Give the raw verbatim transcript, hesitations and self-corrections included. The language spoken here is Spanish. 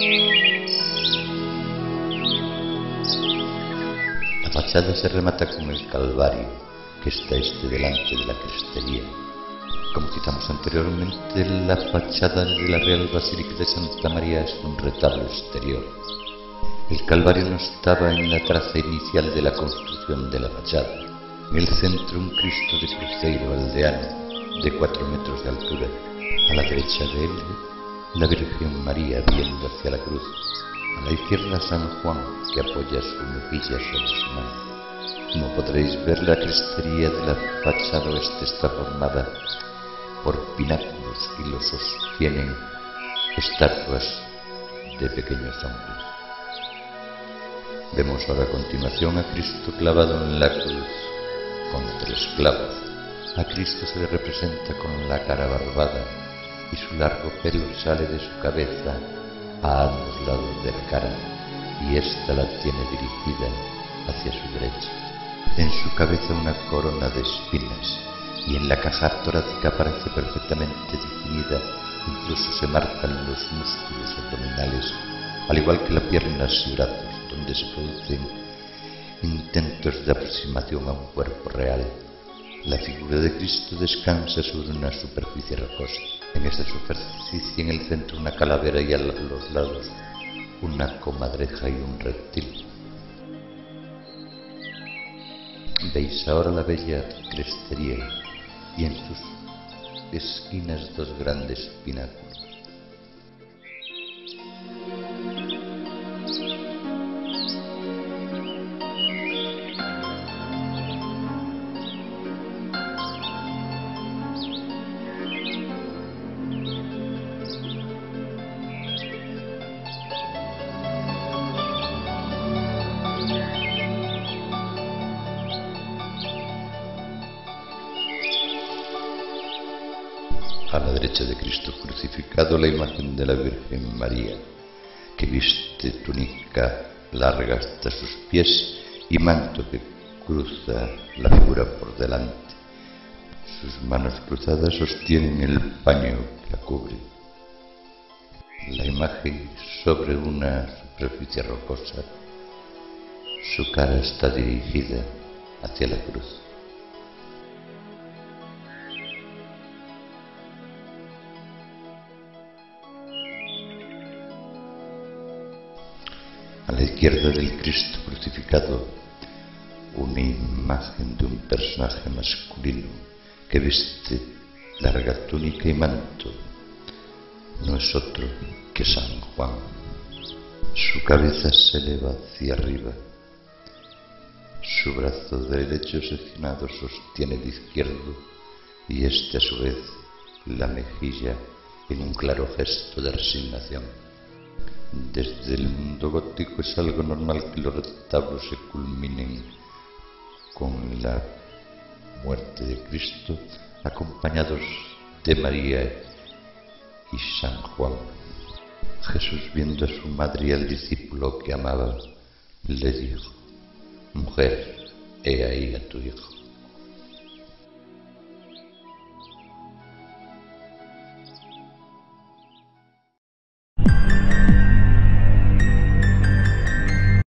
La fachada se remata con el Calvario, que está este delante de la crestería. Como citamos anteriormente, la fachada de la Real Basílica de Santa María es un retablo exterior. El Calvario no estaba en la traza inicial de la construcción de la fachada. En el centro, un Cristo de cruceiro aldeano de cuatro metros de altura. A la derecha de él, la Virgen María viendo hacia la cruz. A la izquierda, San Juan, que apoya su mejilla sobre su mano. Como podréis ver, la crestería de la fachada oeste está formada por pináculos y los sostienen estatuas de pequeños hombres. Vemos ahora a continuación a Cristo clavado en la cruz con tres clavos. A Cristo se le representa con la cara barbada y su largo pelo sale de su cabeza a ambos lados de la cara, y ésta la tiene dirigida hacia su derecha. En su cabeza una corona de espinas, y en la caja torácica aparece perfectamente definida, incluso se marcan los músculos abdominales, al igual que las piernas y brazos, donde se producen intentos de aproximación a un cuerpo real. La figura de Cristo descansa sobre una superficie rocosa. En esta superficie, en el centro, una calavera y a los lados una comadreja y un reptil. Veis ahora la bella crestería y en sus esquinas dos grandes pináculos. A la derecha de Cristo crucificado, la imagen de la Virgen María, que viste túnica larga hasta sus pies y manto que cruza la figura por delante. Sus manos cruzadas sostienen el paño que la cubre. La imagen sobre una superficie rocosa. Su cara está dirigida hacia la cruz. A la izquierda del Cristo crucificado, una imagen de un personaje masculino que viste larga túnica y manto. No es otro que San Juan. Su cabeza se eleva hacia arriba. Su brazo derecho seccionado sostiene el izquierdo y este a su vez la mejilla en un claro gesto de resignación. Desde el mundo gótico es algo normal que los retablos se culminen con la muerte de Cristo, acompañados de María y San Juan. Jesús, viendo a su madre y al discípulo que amaba, le dijo: «Mujer, he ahí a tu hijo».